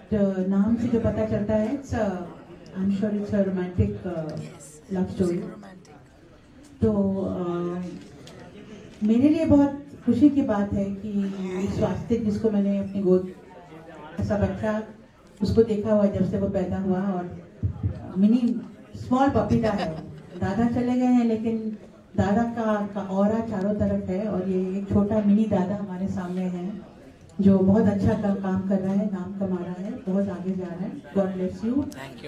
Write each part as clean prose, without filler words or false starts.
नाम से जो पता चलता है, I am sure it's a romantic love story. तो मेरे लिए बहुत खुशी की बात है कि स्वास्तिक, जिसको मैंने अपनी गोद ऐसा बच्चा उसको देखा हुआ जब से वो पैदा हुआ, और मिनी स्मॉल पपीता है। दादा चले गए हैं लेकिन दादा का ऑरा चारों तरफ है, और ये एक छोटा मिनी दादा हमारे सामने है जो बहुत अच्छा काम कर रहा है, नाम कमा रहा है, बहुत आगे जा रहा है। God bless you.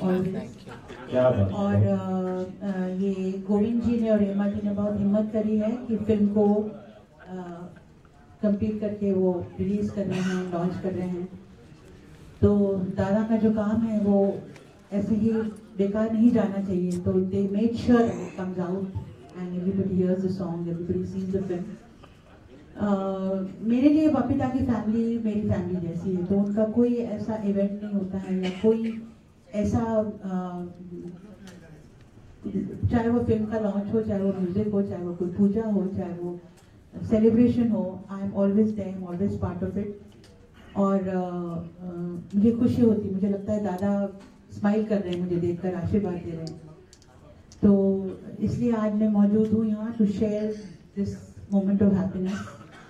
और ये गोविंद जी ने और हेमा जी ने बहुत हिम्मत करी है कि फिल्म को कंप्लीट करके वो रिलीज कर रहे हैं, लॉन्च कर रहे हैं। तो दादा का जो काम है वो ऐसे ही बेकार नहीं जाना चाहिए। तो they made sure it comes out and everybody hears the song, everybody sees the film. मेरे लिए बबीता की फैमिली मेरी फैमिली जैसी है, तो उनका कोई ऐसा इवेंट नहीं होता है या कोई ऐसा चाहे वो फिल्म का लॉन्च हो, चाहे वो म्यूजिक हो, चाहे वो कोई पूजा हो, चाहे वो सेलिब्रेशन हो, I am always there, I am always part of it. और मुझे खुशी होती, मुझे लगता है दादा स्माइल कर रहे हैं मुझे देखकर, आशीर्वाद दे रहे हैं। तो इसलिए आज मैं मौजूद हूँ यहाँ to share this moment of happiness.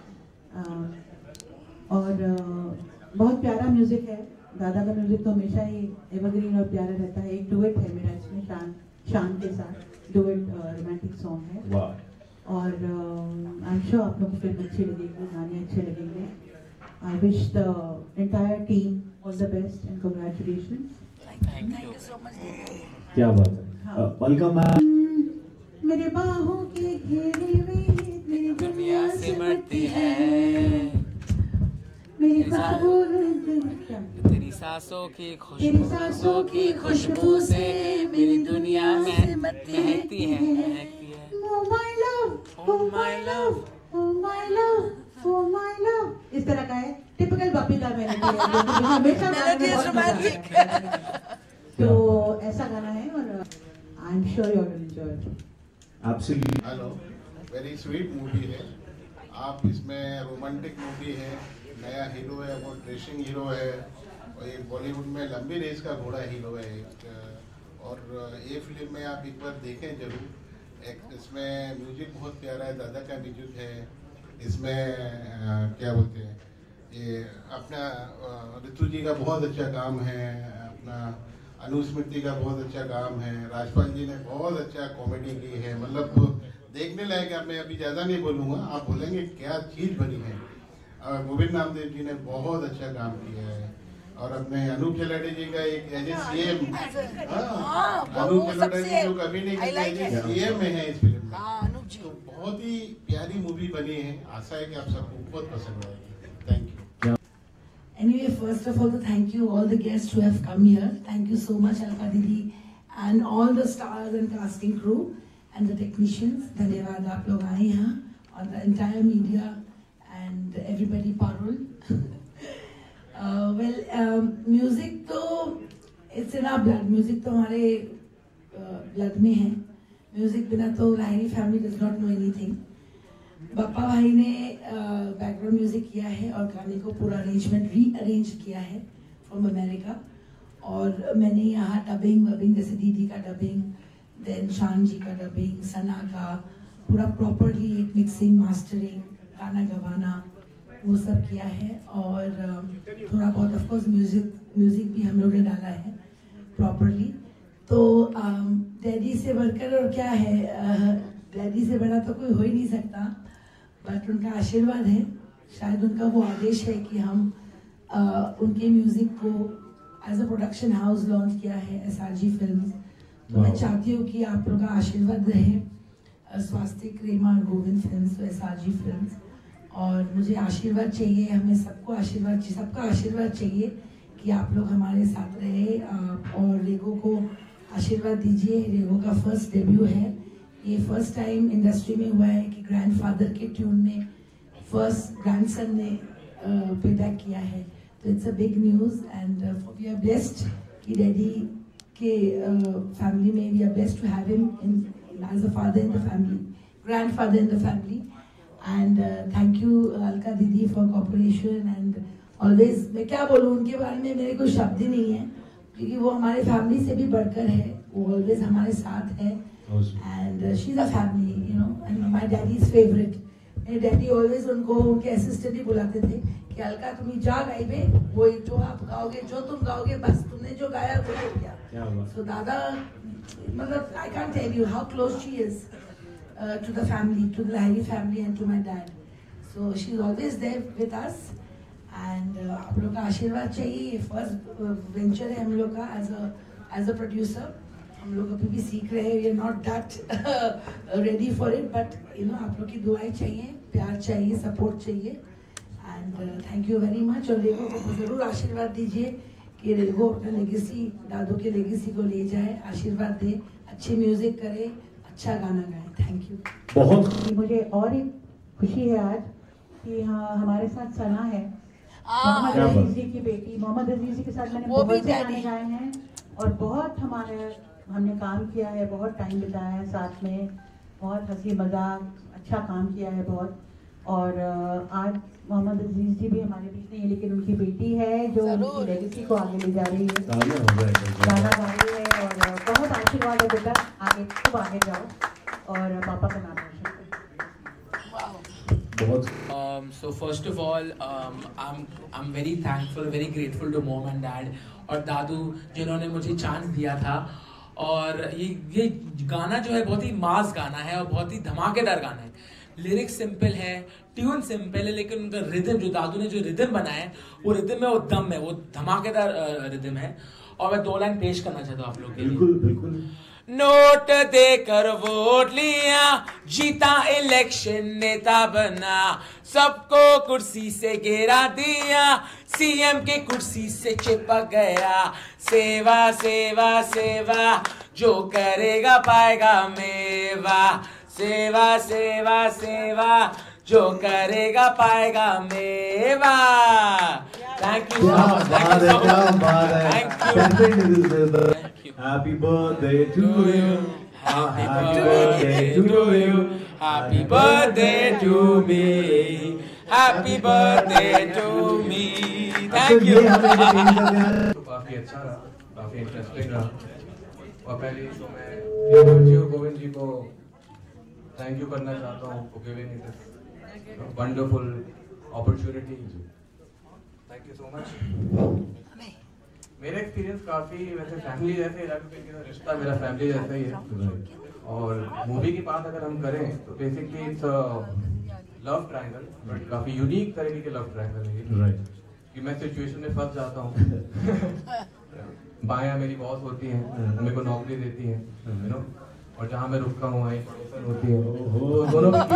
और बहुत प्यारा म्यूजिक है, दादा का म्यूजिक तो हमेशा ही एवरग्रीन और प्यारा रहता है। एक डुएट है मेरा इसमें शान के साथ, डुएट रोमांटिक सॉन्ग है। और आई एम श्योर आप लोग को फिल्म अच्छी लगेगी, गाने अच्छे लगेंगे। I wish the entire team all the best and congratulations. Thank you so much. क्या बात है। Welcome ma'am. मेरे बाहों के घेरे में मेरी दुनिया सिमटती है, मेरी बाहों तेरी सांसों की खुशबू से मेरी दुनिया में महकती है। Oh my love, oh my love, oh my love, oh my love, इस तरह का है। टिपिकल बबीता मेलोडी है, जो कि हमेशा रोमांटिक है। तो ऐसा गाना है और I am sure you will enjoy. Absolutely. Hello, very sweet movie है। आप इसमें रोमांटिक मूवी है, नया हीरो है, वो ड्रेसिंग हीरो है, और एक बॉलीवुड में लंबी रेस का घोड़ा हीरो है एक। और ये फिल्म में आप एक बार देखें जरूर। एक इसमें म्यूजिक बहुत प्यारा है, दादा का म्यूजिक है इसमें। क्या बोलते हैं, ये अपना ऋतु जी का बहुत अच्छा काम है, अपना अनुस्मृति का बहुत अच्छा काम है, राजपाल जी ने बहुत अच्छा कॉमेडी की है। मतलब देखने लायक है। मैं अभी ज़्यादा नहीं बोलूँगा, आप बोलेंगे क्या चीज़ बनी है। गोविंद नामदेव जी ने बहुत अच्छा काम किया है। और अपने अनूप खिलाड़ी जी का एक एज ए सीएम, अनूप खिलाड़ी जी जो कभी नहीं किया, सीएम में है इस फिल्म में। तो बहुत ही प्यारी मूवी बनी है। आशा है कि आप सबको बहुत पसंद आएगी। Thank you. Anyway, first of all, thank you all the guests who have come here. Thank you so much, Alka Didi, and all the stars and casting crew and the technicians. धन्यवाद आप लोग आए यहाँ, और the entire media and everybody parole. Music तो it's in our blood. Music तो हमारे blood में है. Music बिना तो Lahiri family does not know anything. बापा भाई ने बैकग्राउंड म्यूजिक किया है और गाने को पूरा अरेंजमेंट रीअरेंज किया है फ्रॉम अमेरिका। और मैंने यहाँ डबिंग जैसे दीदी का डबिंग, देन शान जी का डबिंग, सना का पूरा प्रॉपरली एक मिक्सिंग, मास्टरिंग, गाना गवाना वो सब किया है। और थोड़ा बहुत ऑफ कोर्स म्यूजिक भी हम लोग ने डाला है प्रॉपरली। तो डैडी से बढ़कर और क्या है, डैडी से बड़ा तो कोई हो ही नहीं सकता, बट उनका आशीर्वाद है, शायद उनका वो आदेश है कि हम उनके म्यूजिक को as a production house launch किया है, एसआरजी फिल्म्स। तो मैं चाहती हूँ कि आप लोग का आशीर्वाद रहे स्वास्तिक, रेमा और गोविंद फिल्म्स, एसआरजी फिल्म्स। और मुझे आशीर्वाद चाहिए, हमें सबको आशीर्वाद चाहिए, सबका आशीर्वाद चाहिए कि आप लोग हमारे साथ रहे। और रेगो को आशीर्वाद दीजिए। रेगो का फर्स्ट डेब्यू है, ये फर्स्ट टाइम इंडस्ट्री में हुआ है कि ग्रैंडफादर के ट्यून में फर्स्ट ग्रैंडसन ने प्लेबैक किया है। तो it's a big news and we are blessed कि डैडी के फैमिली में we are blessed to have him as a father in the family, grandfather in the family. And thank you Alka didi for cooperation and always, मैं क्या बोलूँ उनके बारे में, मेरे कोई शब्द ही नहीं है, क्योंकि वो हमारे फैमिली से भी बढ़कर है, वो ऑलवेज हमारे साथ है, and she is a family, you know, and my daddy's favourite. मेरे डैडी ऑलवेज उनको उनके असिस्टेंट ही बुलाते थे कि अलका तुम ही जा गाइबे, वो जो आप गाओगे, जो तुम गाओगे, बस तुमने जो गाया वो हो गया। सो दादा, मतलब I can't tell you how close she is to the family, to the Lahiri family and to my dad. So she is always there with us, and आप लोग का आशीर्वाद चाहिए। फर्स्ट वेंचर है हम लोग का एज अ प्रोड्यूसर, हम लोग अभी भी सीख रहे हैं, we are not that ready for it, but you know आप लोग की दुआएं चाहिए, प्यार चाहिए, सपोर्ट चाहिए, and thank you very much. और रेगो को जरूर आशीर्वाद दीजिए कि रेगो अपना लेगेसी, दादू के लेगेसी को ले जाए, आशीर्वाद दे, अच्छे म्यूजिक करे, अच्छा गाना गाए। Thank you. बहुत मुझे और एक खुशी है आज कि हाँ हमारे साथ सना है, मोहम्मद अजीज जी की बेटी। मोहम्मद अजीज जी के साथ मैंने बहुत से गाने गाए हैं और बहुत हमने काम किया है, बहुत टाइम बिताया है साथ में, बहुत हंसी मजाक, अच्छा काम किया है बहुत। और आज मोहम्मद अजीज जी भी हमारे बीच नहीं है, लेकिन उनकी बेटी है जो उनकी लेगेसी को आगे ले जा रही है, गाना गा रही है, और बहुत आशीर्वाद है बेटा, आगे खूब आगे जाओ और पापा का नाम रोशन करो। So first of all, I'm very thankful, very grateful to mom and dad और दादू जिन्होंने मुझे चांस दिया था। और ये गाना जो है बहुत ही मास गाना है और बहुत ही धमाकेदार गाना है। लिरिक्स सिंपल है, ट्यून सिंपल है, लेकिन उनका रिदम, जो दादू ने जो रिदम बनाया है, वो रिदम है, वो दम है, वो धमाकेदार रिदम है। और मैं 2 लाइन पेश करना चाहता हूँ आप लोग के लिए। बिल्कुल बिल्कुल। नोट देकर वोट लिया, जीता इलेक्शन, नेता बना, सबको कुर्सी से घेरा दिया, सीएम के कुर्सी से चिपक गया, सेवा सेवा सेवा, जो करेगा पाएगा मेवा, सेवा सेवा सेवा, जो करेगा पाएगा मेवा। Thank you, thank you. Happy birthday to you. Happy birthday to you. Happy birthday to me. Happy birthday to me. Thank you. तो काफी अच्छा रहा, काफी इंटरेस्टिंग रहा। और पहले तो मैं रीमा जी और गोविंद जी को थैंक यू करना चाहता हूँ for giving this wonderful opportunity. Thank you so much. मेरा एक्सपीरियंस काफी वैसे फैमिली जैसे रिश्ता मेरा फैमिली जैसा ही है। और मूवी की बात अगर हम करें तो basically it's love triangle, but काफी यूनिक तरीके के लव ट्रायंगल है कि मैं सिचुएशन में फंस जाता हूँ। बायां मेरी बॉस होती है, मेरे को नौकरी देती है, यू नो, और जहाँ मैं रुकता हूँ वहीं प्रोड्यूसर होती है, तो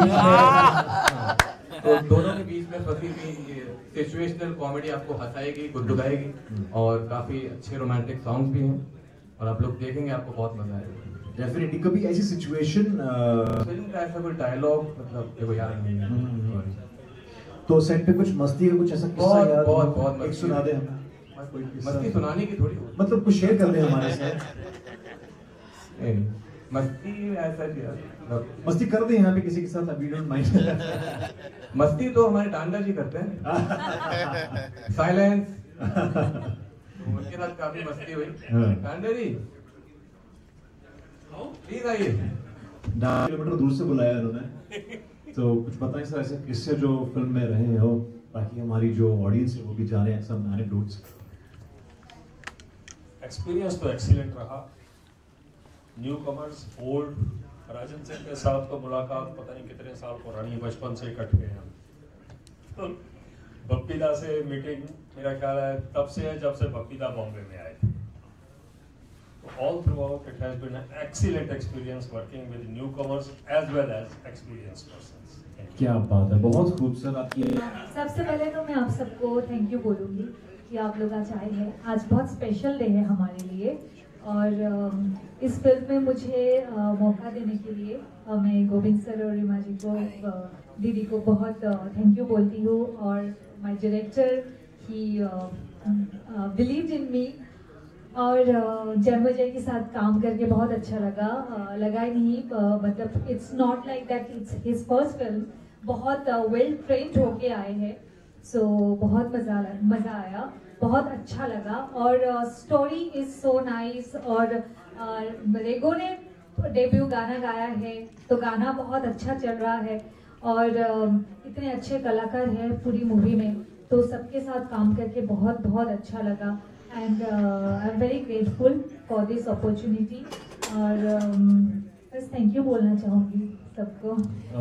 दोनों के बीच में फंसी हुई सिचुएशनल कॉमेडी आपको हंसाएगी, गुदगुदाएगी, और काफी अच्छे रोमांटिक सॉन्ग्स भी हैं, और आप लोग देखेंगे आपको बहुत मजा आएगा। डेफिनेटली। कभी ऐसी सिचुएशन फिल्म का ऐसा कोई डायलॉग मतलब देखो याद नहीं है, तो सेट पे कुछ मस्ती का कुछ ऐसा किस्सा याद बहुत एक सुना दे हमें। मस्ती सुनाने की थोड़ी, मतलब कुछ शेयर कर दे हमारे साथ। मस्ती ऐसा यार, मस्ती कर दे यहाँ पे किसी के साथ, वी डोंट माइंड। मस्ती तो हमारे टांडा जी करते हैं। साइलेंस, उनके साथ काफी मस्ती हुई। टांडा जी प्लीज आइए। 10 किलोमीटर दूर से बुलाया उन्होंने, तो कुछ बताएं सर ऐसे किससे जो फिल्म में रहे हो, ताकि हमारी जो ऑडियंस है वो भी जाने सब एनेक्डोट्स। एक्सपीरियंस तो एक्सीलेंट रहा। Newcomers, old, Rajan Singh के साथ तो मुलाकात पता नहीं कितने साल पुरानी, बचपन से इकट्ठे हैं हम। तो बप्पीदा से मीटिंग मेरा ख्याल है तब से है जब से बप्पीदा बॉम्बे में आए थे। All throughout, it has been an excellent experience working with newcomers as well as experienced persons. क्या बात है, बहुत खूबसूरत आपकी। सबसे पहले तो मैं आप सबको थैंक यू बोलूँगी कि आप लोग आज आए हैं। आज बहुत स्पेशल डे है हमारे लिए, और इस फिल्म में मुझे मौका देने के लिए मैं गोविंद सर और रीमा जी को, दीदी को बहुत थैंक यू बोलती हूँ। और my director he believed in me, और जन्मजय के साथ काम करके बहुत अच्छा लगा ही नहीं, मतलब it's not like that it's his first film. बहुत वेल ट्रेन्ड होके आए हैं, सो बहुत मज़ा आया, बहुत अच्छा लगा। और स्टोरी इज़ सो नाइस। और रेगो ने डेब्यू गाना गाया है, तो गाना बहुत अच्छा चल रहा है। और इतने अच्छे कलाकार हैं पूरी मूवी में, तो सबके साथ काम करके बहुत बहुत अच्छा लगा। And I am very grateful for this opportunity. और बस थैंक यू बोलना चाहूँगी सबको।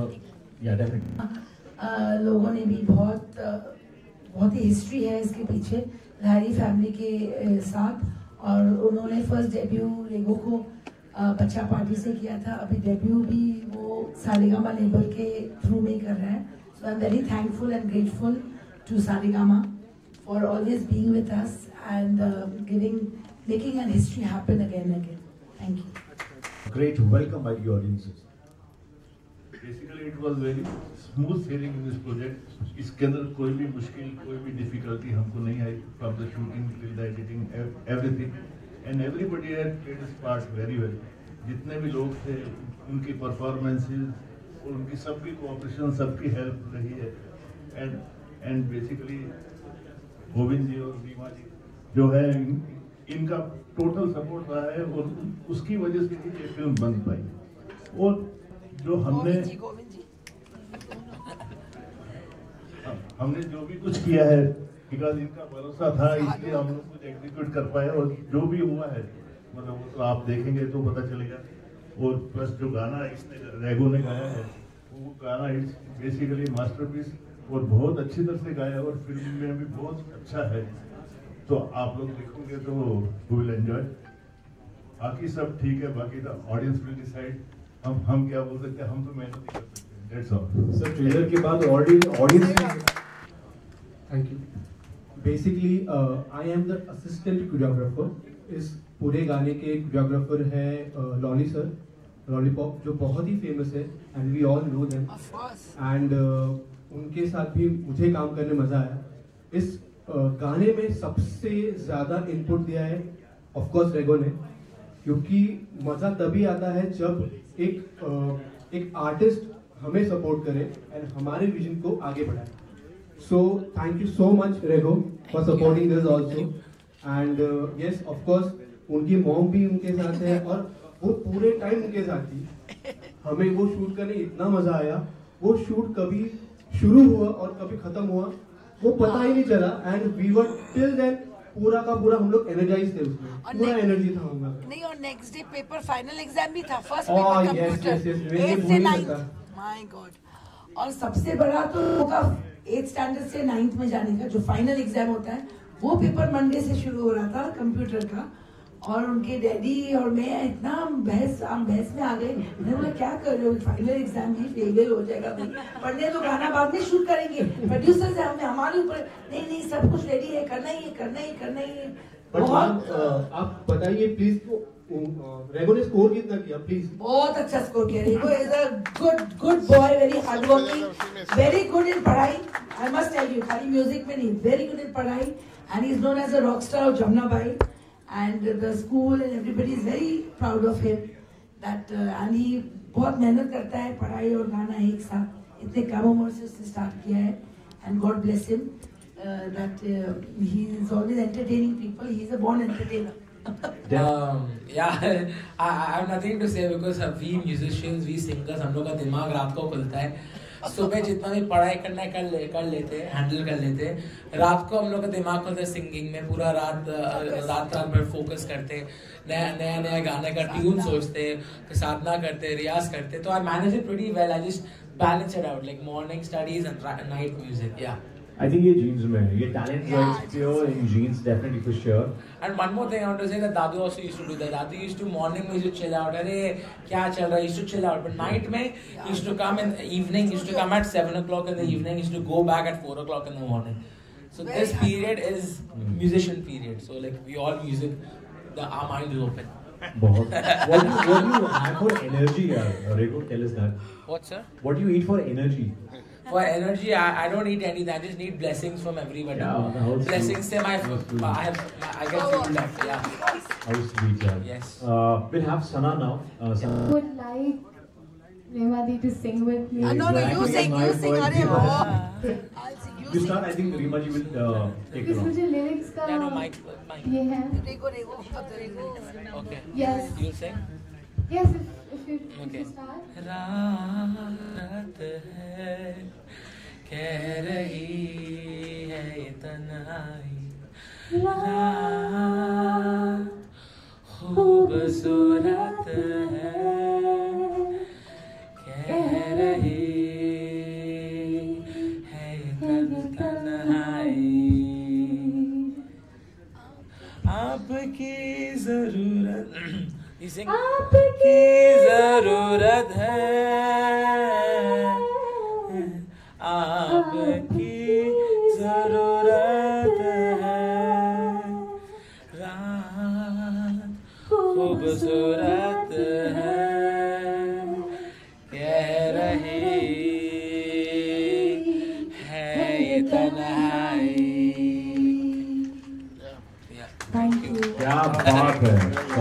लोगों ने भी बहुत ही हिस्ट्री है इसके पीछे लहरी फैमिली के साथ। और उन्होंने फर्स्ट डेब्यू रेगो को बच्चा पार्टी से किया था, अभी डेब्यू भी वो सारेगामा लेबल के थ्रू में ही कर रहा है। So I am very thankful and grateful to Saregama for always being with us and making an history happen again and again. Thank you. Great welcome by the audiences. Basically, it was very smooth sailing in this project. इसके अंदर कोई भी मुश्किल, कोई भी difficulty हमको नहीं आई, from the shooting till the editing, everything, and everybody had played his part very well. जितने भी लोग थे, उनकी performances और उनकी सबकी cooperation, सबकी help रही है, and basically गोविंद जी और रीमा जी जो है इनका टोटल सपोर्ट रहा है और उसकी वजह से ही ये फिल्म बन पाई। और जो हमने जो भी कुछ किया है बिकॉज इनका भरोसा था, इसलिए हम लोग कुछ एग्जीक्यूट कर पाए। और जो भी हुआ है मतलब वो तो आप देखेंगे तो पता चलेगा। और प्लस जो गाना इसने रेगो ने गाया है वो गाना इट्स बेसिकली मास्टरपीस और बहुत अच्छी तरह से गाया और फिल्म में भी बहुत अच्छा है। तो आप लोग देखोगे तो यू विल एंजॉय। बाकी सब ठीक है, बाकी द ऑडियंस विल डिसाइड। हम क्या बोल सकते हैं, हम तो मेहनत ही कर सकते हैं। That's all sir. ट्रेलर के बाद audience thank you. Basically I am the assistant choreographer. इस पूरे गाने के कोरियोग्राफर है लॉली सर, लॉलीपॉप, जो बहुत ही फेमस है and we all know them. And उनके साथ भी मुझे काम करने मजा आया। इस गाने में सबसे ज्यादा इनपुट दिया है ऑफ कोर्स रेगो ने, क्योंकि मजा तभी आता है जब एक आर्टिस्ट हमें सपोर्ट करे एंड हमारे विजन को आगे बढ़ाए। So thank you so much Rego for supporting this also. And yes of course उनकी मॉम भी उनके साथ है और वो पूरे टाइम उनके साथ थी। हमें वो शूट करने इतना मजा आया। वो शूट कभी शुरू हुआ और कभी खत्म हुआ वो पता ही नहीं चला। And we were till then पूरा का पूरा हम लोग एनर्जाइज थे, उसमें पूरा एनर्जी था हम लोग। नहीं, और next day paper final exam भी था, फर्स्ट पेपर कंप्यूटर 8 से 9। My God. और सबसे बड़ा तो होगा 8th स्टैंडर्ड से 9th में जाने का जो फाइनल एग्जाम होता है, वो पेपर मंडे से शुरू हो रहा था कंप्यूटर का। और उनके डैडी और मैं इतना बहस में आ गए। मैंने बोला क्या कर रहे हो, फाइनल एग्जाम ही फेल हो जाएगा भाई, पढ़ने तो गाना बाद में शूट करेंगे। प्रोड्यूसर से हमने हमारे ऊपर नहीं सब कुछ रेडी है, करना ही है। आप बताइए प्लीज, रेगो ने स्कोर कितना किया प्लीज? बहुत अच्छा स्कोर किया। Rego is a good boy, very hard working, very good in पढ़ाई। आई मस्ट टेल यू, खाली म्यूजिक में नहीं, वेरी गुड इन पढ़ाई। And he is known as a rock star of Jamuna Bai. And the school and everybody is very proud of him. That and he बहुत मेहनत करता है, पढ़ाई और गाना एक साथ इतने कम उम्र से उसने स्टार्ट किया है। And God bless him that he is always entertaining people. He is a born entertainer. Yeah, I have nothing to say because we musicians, we singers, हम लोग का दिमाग रात को खुलता है। सुबह जितना भी पढ़ाई करना है कर लेते हैं, हैंडल कर लेते हैं। रात को हम लोग का दिमाग खुलता है सिंगिंग में, पूरा रात भर फोकस करते, नया गाने का ट्यून सोचते, साधना करते, रियाज करते। तो I manage it pretty well. I just balance it out like morning studies and night music. या I think ये genes में है, ये talent is pure in genes definitely for sure. And one more thing I want to say that Dadu also used to do that. Dadu used to morning में used to chill out. अरे क्या चल रहा है? Used to chill out. But night में used to come in the evening. Used to come at 7 o'clock in the evening. Used to go back at 4 o'clock in the morning. So this period is musician period. So like we all music, our mind is open. बहुत. What do you have for energy, Rego? Tell us that. What sir? What do you eat for energy? For energy, I don't need anything. I just need blessings from everybody. Yeah, blessings say I get full life. Yeah. How sweet, yeah. Yes. We'll have Sana now. I would like Remadi to sing with me. No, you sing. I'll sing. You You start. I think Rima ji will take it on. मुझे lyrics का ये है. Okay. Yes. You sing. Yes, if you start. रात है कह रही है ये तन्हाई रात खूबसूरत है कह रही है ये तन्हाई आपकी जरूरत आपकी जरूरत है आपकी जरूरत है रात खूबसूरत है कह रही है ये तन्हाई. Thank you. क्या बात है.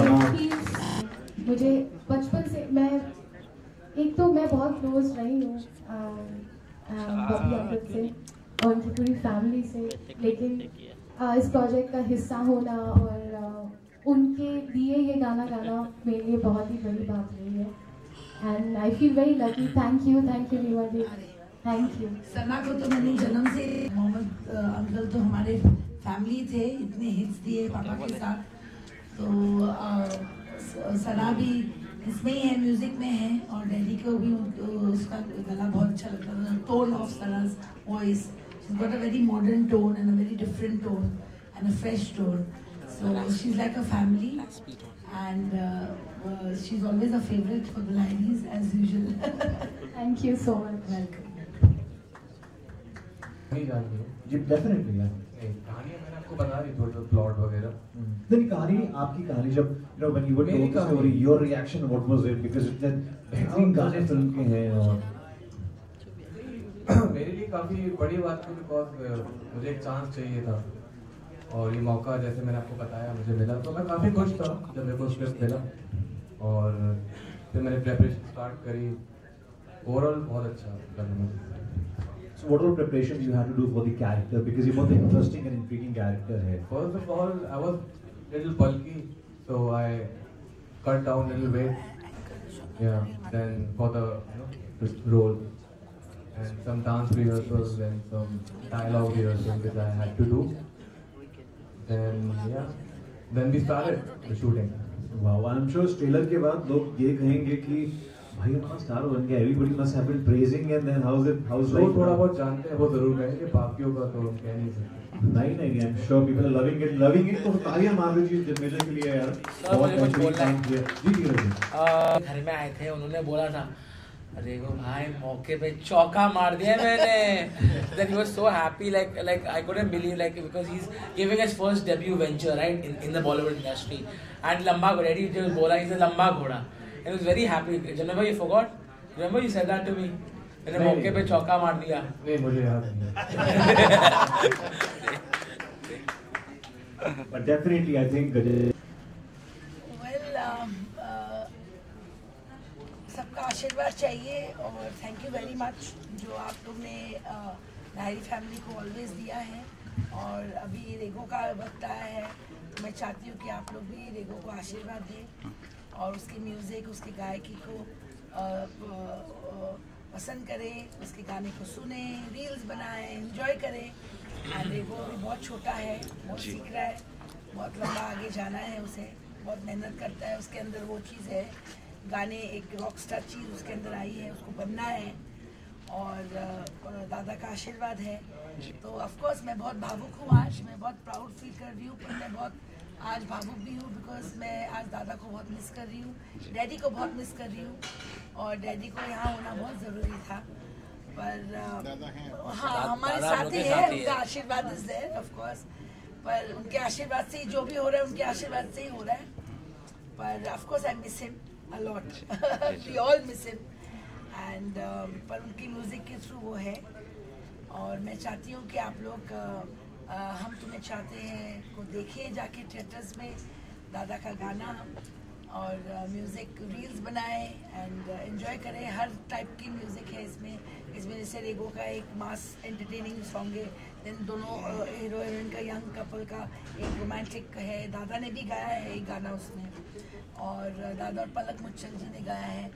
मुझे बचपन से मैं बहुत क्लोज रही हूँ बॉबी अंकल से और उनकी पूरी फैमिली से, लेकिन इस प्रोजेक्ट का हिस्सा होना और उनके दिए ये गाना गाना मेरे लिए बहुत ही बड़ी बात रही है. And I feel very lucky. Thank you Reema ji. Thank you. Sana को तो मैंने जन्म से, मोहम्मद अंकल तो हमारे फैमिली थे, इतने हिट्स दिए पापा के साथ. तो सना भी इसमें ही है, म्यूजिक में है, और डैडी को भी उसका गला बहुत अच्छा लगता था. टोन ऑफ सना's voice, she's got a very modern tone and a very different tone and a fresh tone. So she's like a family, and she's always a favorite for the ladies as usual. Thank you so much. Welcome. नहीं जानती हूँ जी definitely यार. कहानी मैंने आपको बता दी थोड़ी बहुत प्लॉट वगैरह. नहीं कहानी आपकी कहानी जब when you were told the story, your reaction what was it? Because इतने बेहतरीन गाने फिल्म के हैं और मेरे लिए काफ़ी बड़ी बात थी, बिकॉज मुझे एक चांस चाहिए था और ये मौका जैसे मैंने आपको बताया मुझे मिला, तो मैं काफ़ी खुश था जब मेरे को स्क्रिप्ट मिला और फिर मैंने प्रेपरेशन स्टार्ट करी. ओवरऑल बहुत अच्छा लगा. So what all preparations you had to do for the character, because you both interesting and intriguing character है. First of all, I was little bulky, so I cut down little weight. Yeah, then for the this role and some dance rehearsals and some dialogue rehearsals that I had to do. Then we started the shooting. Wow, I'm sure trailer के बाद लोग ये कहेंगे कि भाई हमारा star बन गया. Everybody must have been praising and then how's जो थोड़ा बहुत जानते हैं वो जरूर कहेंगे, बाकियों का तो हम कह नहीं सकते. नहीं I'm sure people are loving it. तो तालियां मार दीजिए जनमेजर के लिए यार. बहुत बेहतरीन काम किया. जी घर में आए थे, उन्होंने बोला था अरे वो भाई मौके पे चौका मार दिया मैंने. Then he was so happy, like I couldn't believe, like because he's giving his first debut venture right in the Bollywood industry. And लंबा घोड़ा, he just बोला he's a लंबा घोड़ा. And he was very happy. Remember you forgot? Remember you said that to me? मैंने मौके पे चौका मार दिया. नहीं मुझे याद नहीं. But definitely I think सबका आशीर्वाद चाहिए और थैंक यू वेरी मच जो आप लोग ने लाहिरी फैमिली को ऑलवेज दिया है. और अभी रेगो का वक्त आया है, तो मैं चाहती हूँ कि आप लोग भी रेगो को आशीर्वाद दें और उसकी म्यूज़िक, उसकी गायकी को पसंद करें, उसके गाने को सुने, रील्स बनाएं, एंजॉय करें. और रेगो भी बहुत छोटा है, बहुत सीख रहा है, बहुत लंबा आगे जाना है उसे, बहुत मेहनत करता है. उसके अंदर वो चीज़ है, गाने एक रॉक स्टार चीज़ उसके अंदर आई है, उसको बनना है और दादा का आशीर्वाद है. तो ऑफ कोर्स मैं बहुत भावुक हूँ आज, मैं बहुत प्राउड फील कर रही हूँ, पर मैं बहुत आज भावुक भी हूँ बिकॉज मैं आज दादा को बहुत मिस कर रही हूँ, डैडी को बहुत मिस कर रही हूँ और डैडी को यहाँ होना बहुत ज़रूरी था. पर हाँ हमारे साथ ही है, उनका आशीर्वाद इज देयर ऑफ कोर्स. पर उनके आशीर्वाद से ही जो भी हो रहा है उनके आशीर्वाद से ही हो रहा है. पर of course I miss him a lot. We all miss him. And पर उनकी म्यूजिक के थ्रू वो है और मैं चाहती हूँ कि आप लोग हम तुम्हें चाहते हैं को देखें जाके थिएटर्स में दादा का गाना. और और म्यूज़िक रील्स बनाएं एंड एंजॉय करें। हर टाइप की म्यूज़िक है इसमें जैसे रेगो का एक मास एंटरटेनिंग सॉन्ग है, देन दोनों हीरो हीरोइन का यंग कपल का एक रोमांटिक है, दादा ने भी गाया है एक गाना उसमें, और दादा और पलक मुच्छल जी ने गाया है,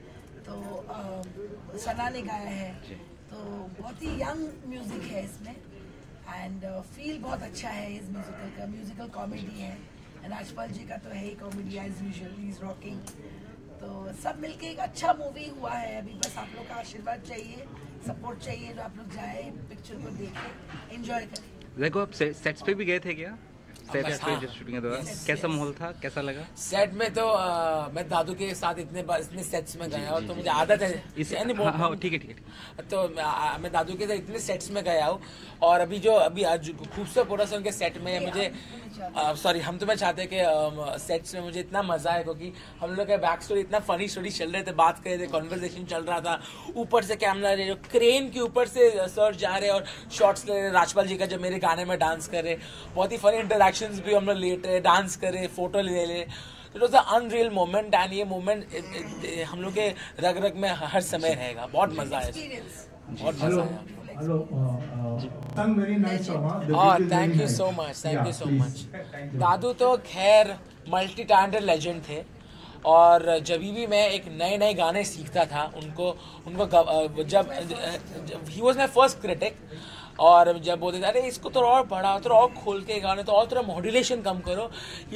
तो सना ने गाया है, तो बहुत ही यंग म्यूज़िक है इसमें एंड फील बहुत अच्छा है इस म्यूजिकल का। म्यूजिकल कॉमेडी है, राजपाल जी का तो है ही comedy as usual, he is rocking. तो सब मिलके एक अच्छा मूवी हुआ है। अभी बस आप लोग का आशीर्वाद चाहिए, सपोर्ट चाहिए, तो आप लोग जाए पिक्चर को देखें, एंजॉय करें। देखो आप सेट्स पे भी गए थे क्या? सेट्स पे जो शूटिंग के दौरान कैसा माहौल था, कैसा लगा? सेट में तो मैं दादू के साथ इतने सेट्स में गया हूँ, तो मुझे आदत है ठीक है। तो मैं दादू के साथ इतने सेट्स में गया हूँ, और अभी खूबसूरत प्रोडक्शन के सेट में मुझे हम तो मैं चाहते हैं कि सेट्स में मुझे इतना मजा है, क्योंकि हम लोग का बैक स्टोरी इतना फनी स्टोरी चल रहे थे, बात कर रहे थे, कॉन्वर्सेशन चल रहा था, ऊपर से कैमरा जो क्रेन के ऊपर से सर जा रहे और शॉट्स ले रहे, राजपाल जी का जब मेरे गाने में डांस कर रहे, बहुत ही फनी इंटरैक्शंस भी हम लोग लेट रहे, डांस कर रहे, फोटो ले रहे। It was a unreal moment and ये मोमेंट हम लोग के रग रग में हर समय रहेगा। बहुत मजा आया, बहुत मजा आया। Hello, very nice song. Thank you so much. Dadu तो खैर मल्टी टैलेंटेड लेजेंड थे, और जब भी मैं एक नए गाने सीखता था उनको जब he was my first critic, और जब बोलते थे अरे इसको तो और बढ़ा, तो और खोल के गाने, तो और थोड़ा मॉड्यूलेशन कम करो,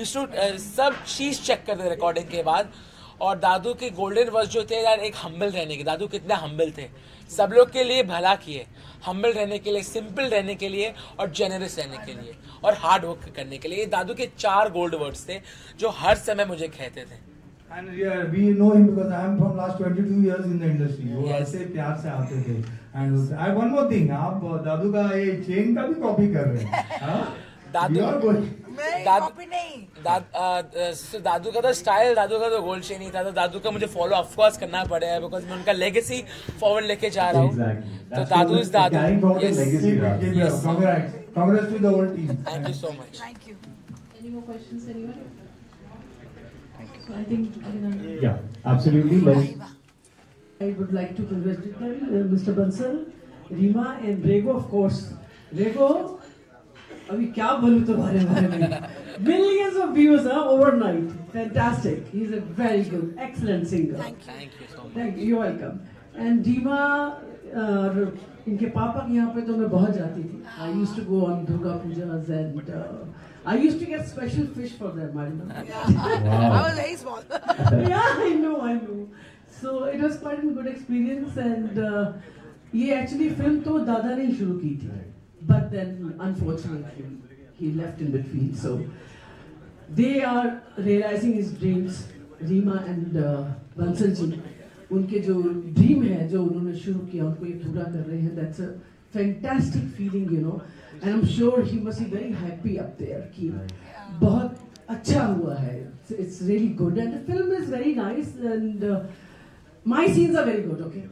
सब चीज़ चेक करते रिकॉर्डिंग के बाद। और दादू के गोल्डन वर्ड्स जो थे यार, एक हम्बल रहने के, दादू कितना हम्बल थे, सब लोग के लिए भला किए, हम्बल रहने के लिए, सिंपल रहने के लिए, और जेनरस रहने के लिए, और हार्ड वर्क करने के लिए। ये दादू के 4 गोल्ड वर्ड्स थे जो हर समय मुझे कहते थे। And we know him because I am from last 22 years in the industry. वो ऐसे प्यार से आते थे। And I one more thing, आप दादू का ये चेन का भी कॉपी कर रहे हैं? दादू का तो स्टाइल, दादू का तो गोल्ड चेन ही था, तो दादू का मुझे फॉलो ऑफ कोर्स करना पड़ेगा, बिकॉज मैं उनका लेगेसी फॉरवर्ड लेके जा रहा हूँ। तो Dadu is Dadu. Congrats to the whole team. Thank you so much. Thank you. Any more questions, anyone? So I think yeah, absolutely. I would like to congratulate Mr. Bansal, Rima and Rego, of course. Rego, अभी क्या बोलूँ तुम्हारे बारे में? Millions of views overnight. Fantastic. He's a very good, excellent singer. Thank you so much. Thank you. You're welcome. And Rima, इनके पापा के यहाँ पे तो मैं बहुत जाती थी. I used to go on Durga Pujas and I used to get special fish for them. I was very small. Yeah, I know. So it was quite a good experience, and ये actually film तो दादा ने ही शुरू की थी, but then unfortunately he left in between. So they are realizing his dreams. Rima and Bansal ji, उनके जो dream है जो उन्होंने शुरू किया उनको ये पूरा कर रहे हैं. That's a fantastic feeling, you know, and I'm sure he must be very happy up there कि बहुत अच्छा हुआ है. It's really good, and the film is very nice, and my scenes are very good. Okay,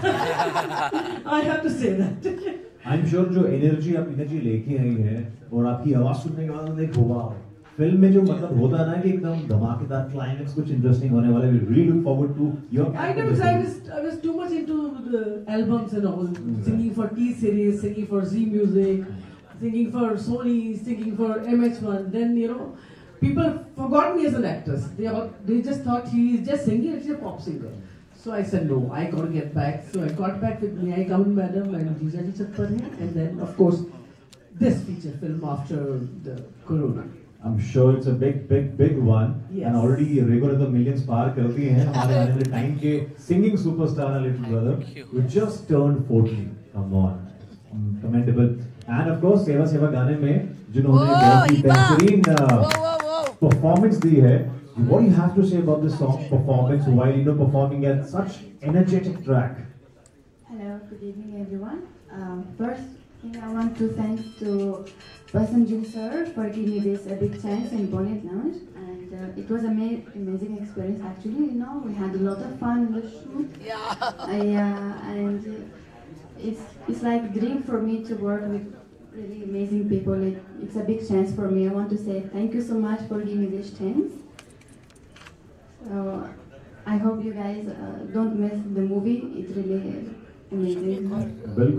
I have to say that. I'm sure जो energy लेके आई है और आपकी आवाज सुनने के बाद एक हुआ फिल्म में जो मतलब होता है ना कि एकदम धमाकेदार क्लाइमेक्स कुछ इंटरेस्टिंग होने वाला है. We really look forward to your. I was too much into the albums and all, singing for T Series, singing for Z Music, singing for Sony, singing for MH1. Then you know, people forgot me as an actress. They just thought he is just singing. He's a pop singer. So I said no, I got to get back. So I got back with Miyai Kaun Madam and Jijaji Chatpar, and then of course this feature film after the Corona. I'm sure it's a big one. Yes. And already regular the millions पार कर दिए हैं हमारे आने वाले time के singing superstar little brother who just turned 40. Come on, commendable. And of course सेवा गाने में जिन्होंने बहुत ही बेहतरीन performance दी है. What do you have to say about this song performance while performing at such energetic track? Hello, good evening everyone. First thing I want to thank to Basanjit sir for giving me this a big chance in Bonnet Lounge, and it was amazing experience actually. You know, we had a lot of fun in the shoot. Yeah. And it's like a dream for me to work with really amazing people. It's a big chance for me. I want to say thank you so much for giving me this chance. So I hope you guys don't miss the movie. It's really amazing.